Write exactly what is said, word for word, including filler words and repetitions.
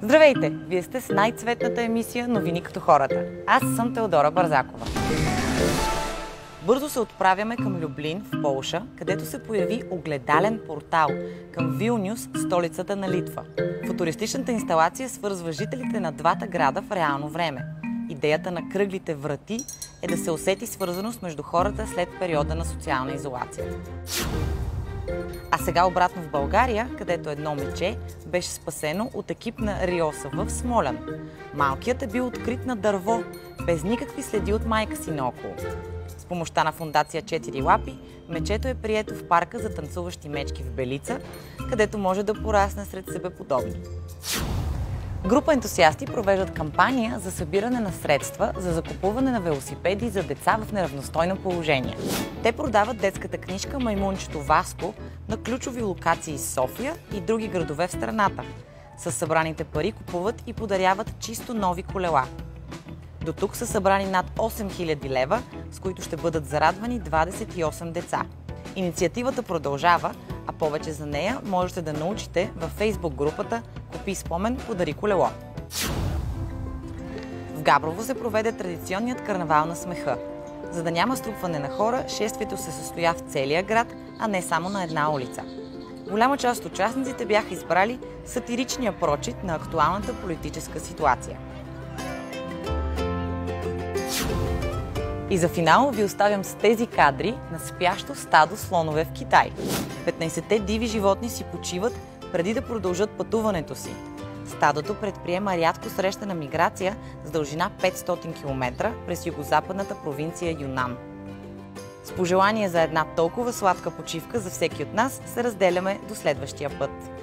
Здравейте! Вие сте с най-цветната емисия "Новини като хората". Аз съм Теодора Бързакова. Бързо се отправяме към Люблин в Полша, където се появи огледален портал към Вилнюс, столицата на Литва. Футуристичната инсталация свързва жителите на двата града в реално време. Идеята на кръглите врати е да се усети свързаност между хората след периода на социална изолация. А сега обратно в България, където едно момче беше спасено от екип на РИОСВ в Смолян. Малкият е бил открит на дърво, без никакви следи от майка си наоколо. С помощта на фондация Четири лапи, мечето е прието в парка за танцуващи мечки в Белица, където може да порасне сред себеподобни. Група ентусиасти провеждат кампания за събиране на средства за закупуване на велосипеди за деца в неравностойно положение. Те продават детската книжка "Маймунчето Васко" на ключови локации в София и други градове в страната. С събраните пари купуват и подаряват чисто нови колела. До тук са събрани над осем хиляди лева, с които ще бъдат зарадвани двадесет и осем деца. Инициативата продължава, а повече за нея можете да научите във Фейсбук групата "Купи спомен, подари колело". В Габрово се проведе традиционният карнавал на смеха. За да няма струпване на хора, шествието се състоя в целия град, а не само на една улица. Голяма част от участниците бяха избрали сатиричния прочит на актуалната политическа ситуация. И за финал ви оставям с тези кадри на спящо стадо слонове в Китай. петнайсетте диви животни си почиват преди да продължат пътуването си. Стадото предприема рядко срещана миграция с дължина петстотин километра през югозападната провинция Юнан. С пожелание за една толкова сладка почивка за всеки от нас се разделяме до следващия път.